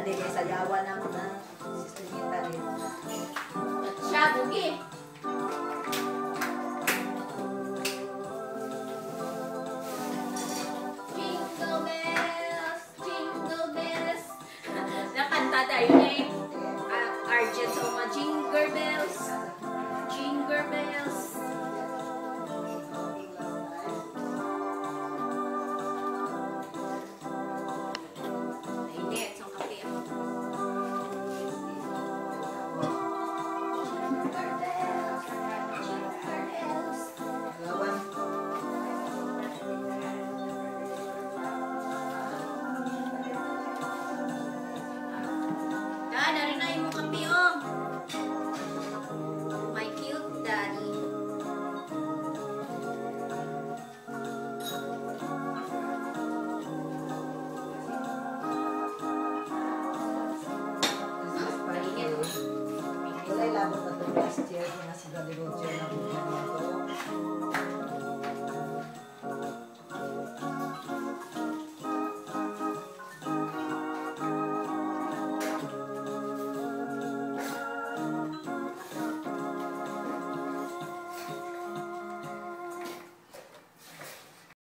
Dali kayo sa yawa na mga sister niya rin. Siya, bugi. Jingle bells, jingle bells. Nakanta tayo niya eh. Argent o mga jingle bells. Jingle bells. Nainit, so kape ako. Jingle bells, jingle bells. Lawan. Narin na yung kape oh. My cute daddy. Wala labot na ito last year. Kung nasa Gadiroche na po.